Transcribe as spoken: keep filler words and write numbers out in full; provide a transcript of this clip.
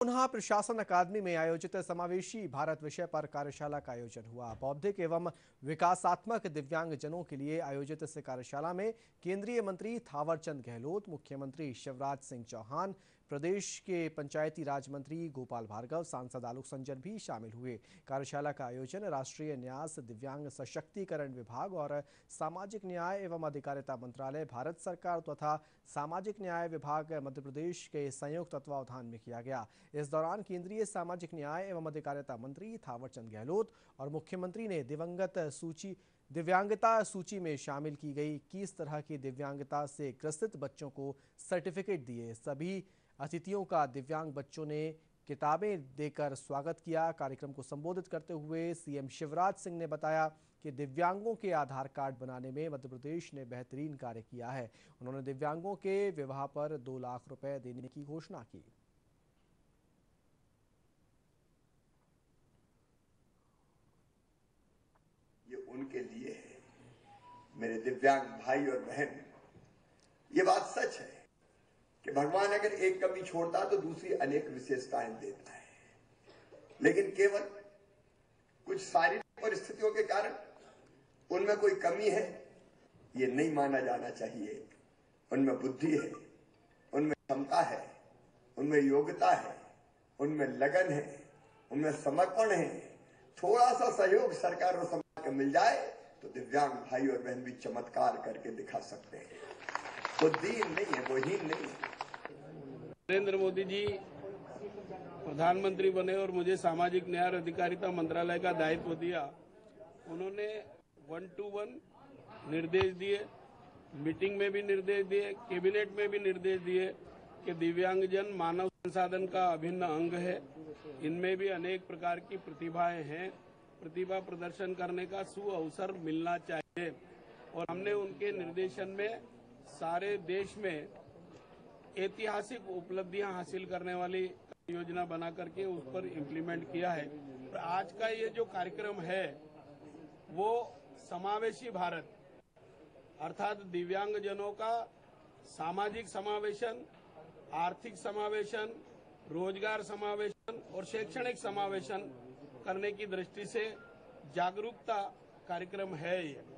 पुनः प्रशासन अकादमी में आयोजित समावेशी भारत विषय पर कार्यशाला का आयोजन हुआ। बौद्धिक एवं विकासात्मक दिव्यांगजनों के लिए आयोजित इस कार्यशाला में केंद्रीय मंत्री थावरचंद गहलोत, मुख्यमंत्री शिवराज सिंह चौहान, प्रदेश के पंचायती राज मंत्री गोपाल भार्गव, सांसद आलोक संजर भी शामिल हुए। कार्यशाला का आयोजन राष्ट्रीय न्यास, दिव्यांग सशक्तिकरण विभाग और सामाजिक न्याय एवं अधिकारिता मंत्रालय, भारत सरकार तथा सामाजिक न्याय विभाग मध्य प्रदेश के संयुक्त तत्वावधान में किया गया। इस दौरान केंद्रीय सामाजिक न्याय एवं अधिकारिता मंत्री थावरचंद गहलोत और मुख्यमंत्री ने दिवंगत सूची दिव्यांगता सूची में शामिल की गई इक्कीस तरह की दिव्यांगता से ग्रसित बच्चों को सर्टिफिकेट दिए। सभी अतिथियों का दिव्यांग बच्चों ने किताबें देकर स्वागत किया। कार्यक्रम को संबोधित करते हुए सीएम शिवराज सिंह ने बताया कि दिव्यांगों के आधार कार्ड बनाने में मध्य प्रदेश ने बेहतरीन कार्य किया है। उन्होंने दिव्यांगों के विवाह पर दो लाख रुपए देने की घोषणा की। ये उनके लिए है, मेरे दिव्यांग भाई और बहन। ये बात सच है कि भगवान अगर एक कमी छोड़ता तो दूसरी अनेक विशेषताएं देता है, लेकिन केवल कुछ शारीरिक परिस्थितियों के कारण उनमें कोई कमी है ये नहीं माना जाना चाहिए। उनमें बुद्धि है, उनमें क्षमता है, उनमें योग्यता है, उनमें लगन है, उनमें समर्पण है। थोड़ा सा सहयोग सरकार और समाज को मिल जाए तो दिव्यांग भाई और बहन भी चमत्कार करके दिखा सकते हैं। वो दीन नहीं है, वो हीन नहीं है। नरेंद्र मोदी जी प्रधानमंत्री बने और मुझे सामाजिक न्याय और अधिकारिता मंत्रालय का दायित्व दिया। उन्होंने वन टू वन निर्देश दिए, मीटिंग में भी निर्देश दिए, कैबिनेट में भी निर्देश दिए कि दिव्यांगजन मानव संसाधन का अभिन्न अंग है। इनमें भी अनेक प्रकार की प्रतिभाएं हैं। प्रतिभा प्रदर्शन करने का सुअवसर मिलना चाहिए और हमने उनके निर्देशन में सारे देश में ऐतिहासिक उपलब्धियां हासिल करने वाली योजना बना करके उस पर इम्प्लीमेंट किया है। आज का ये जो कार्यक्रम है वो समावेशी भारत अर्थात दिव्यांगजनों का सामाजिक समावेशन, आर्थिक समावेशन, रोजगार समावेशन और शैक्षणिक समावेशन करने की दृष्टि से जागरूकता कार्यक्रम है ये।